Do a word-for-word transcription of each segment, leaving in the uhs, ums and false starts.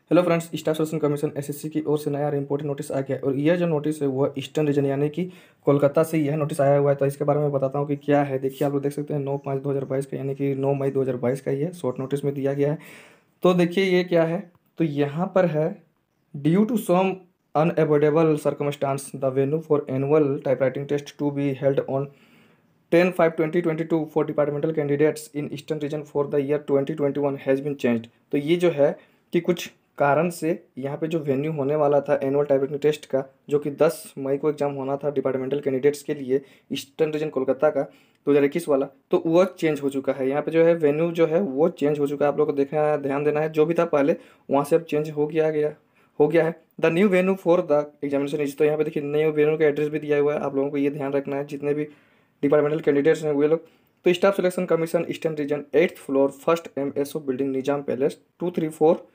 Hello friends, staff selection commission SSC की ओर से नया और इम्पोर्टेंट नोटिस आ गया है। और यह जो नोटिस है वह ईस्टर्न रीजन यानी कि कोलकाता से यह नोटिस आया हुआ है। तो इसके बारे में बताता हूँ कि क्या है। देखिए, आप लोग देख सकते हैं नौ पाँच दो हज़ार बाईस का यानी कि नौ मई दो हज़ार बाईस का ये शॉर्ट नोटिस में दिया गया है। तो देखिए ये क्या है। तो यहाँ पर है, due to some unavoidable circumstance the venue for annual typewriting test to be held on ten five twenty twenty two for departmental candidates in eastern region for the year twenty twenty one has been changed. तो ये जो है कि कुछ कारण से यहाँ पे जो वेन्यू होने वाला था एनुअल टाइपराइटिंग टेस्ट का, जो कि दस मई को एग्जाम होना था डिपार्टमेंटल कैंडिडेट्स के लिए ईस्टर्न रीजन कोलकाता का दो हज़ार इक्कीस वाला, तो वो चेंज हो चुका है। यहाँ पे जो है वेन्यू जो है वो चेंज हो चुका है। आप लोग को देखना है, ध्यान देना है। जो भी था पहले वहाँ से अब चेंज हो गया गया हो गया है। The new venue for the examination is, तो यहाँ पे देखिए न्यू वेन्यू का एड्रेस भी दिया हुआ है। आप लोगों को ये ध्यान रखना है, जितने भी डिपार्टमेंटल कैंडिडेट्स हैं वे लोग। तो staff selection commission eastern region eighth floor first M S O building Nizam palace two three four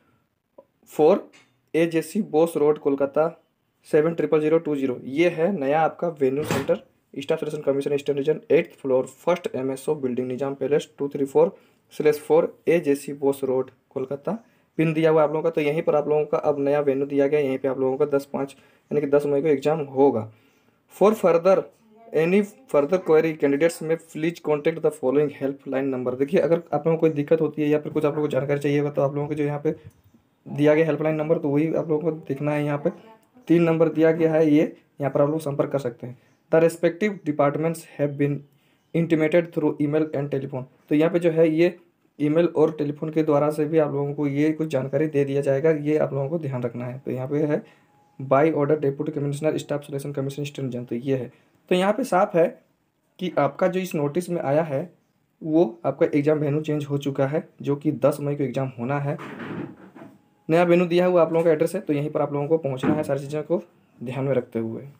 four A J C Bose road Kolkata seven triple zero two zero, ये है नया आपका venue centre. Staff selection commission eastern region eighth floor first M S O building Nizam palace two three four slash four A J C Bose road Kolkata, pin दिया हुआ आप लोगों का। तो यहीं पर आप लोगों का अब नया वेन्यू दिया गया। यहीं पे आप लोगों का दस पाँच यानी कि दस मई को एग्जाम होगा। For further any further query candidates में please contact the following helpline number. देखिए, अगर आप लोगों को कोई दिक्कत होती है या फिर कुछ आप लोगों को जानकारी चाहिए होगा, तो आप लोगों को जो यहाँ पे दिया गया हेल्पलाइन नंबर, तो वही आप लोगों को देखना है। यहाँ पे तीन नंबर दिया गया है, ये यहाँ पर आप लोग संपर्क कर सकते हैं। The respective departments have been intimated through email and telephone. तो यहाँ पे जो है ये ईमेल और टेलीफोन के द्वारा से भी आप लोगों को ये कुछ जानकारी दे दिया जाएगा। ये आप लोगों को ध्यान रखना है। तो यहाँ पे है by order deputy commissioner staff selection commission eastern region, तो ये है। तो यहाँ पे साफ है कि आपका जो इस नोटिस में आया है वो आपका एग्जाम वेन्यू चेंज हो चुका है, जो कि दस मई को एग्जाम होना है। नया वेन्यू दिया हुआ आप लोगों का एड्रेस है, तो यहीं पर आप लोगों को पहुंचना है, सारी चीज़ों को ध्यान में रखते हुए।